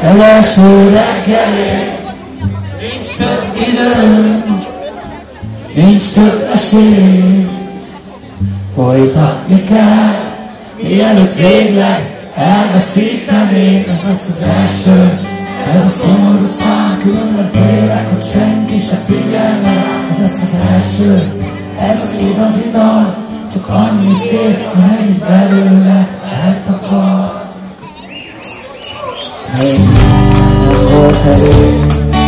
első reggeli, nincs több idő, nincs több esély. Folytatni kell, mielőtt végleg elveszíteném. Ez lesz az első, ez a szomorú szám, különben félek, hogy senki se figyelne. Ez lesz az első, ez az igazi dal, csak annyit kér, amennyit belőle eltakar. Nem volt elég,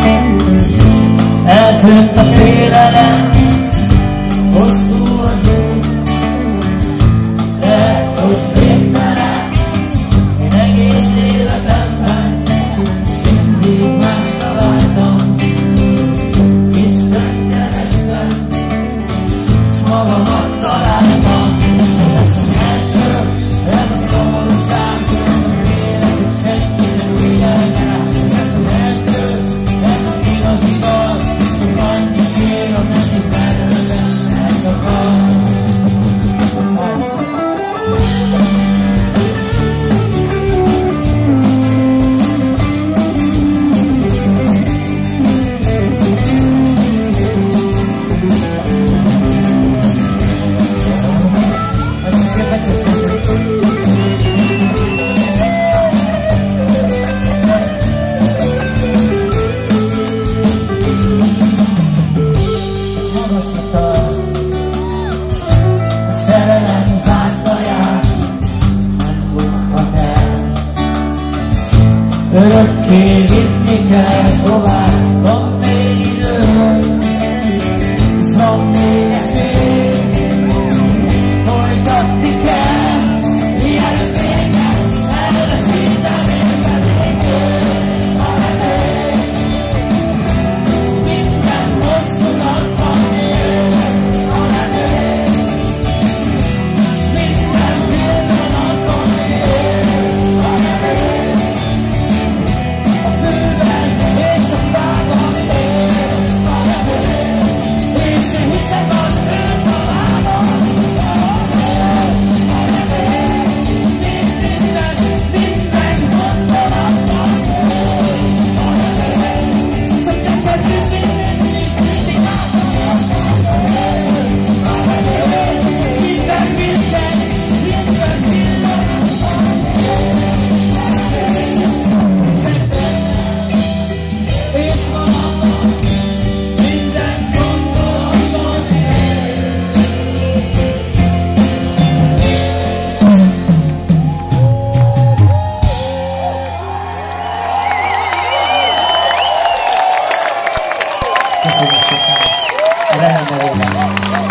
eltűnt a félelem, hosszú az út, de hogy végtelen, én egész életemben mindig másra vártam. Isten kerestem, s magamat találtam. Ez az első, ez a szomorú szám, különben félek, hogy senki sem figyelne rá. Ez az első, ez az igazi dal, csak annyit kér, amennyit belőle eltakar. Örökké vinni kell tovább, van még idő, és van még esély. Folytatni kell, mielőtt végleg elveszíteném belőle a remény. Minden hosszú napban él a remény, minden pillanatban él a remény. És a fában él a remény, és én hiszek az ő szavában. A remény, minden gondolatban él a remény, csak neked mindig máson a remény. Minden pillanatban és valahol minden gondolatban él. Köszönjük szépen! Remélem,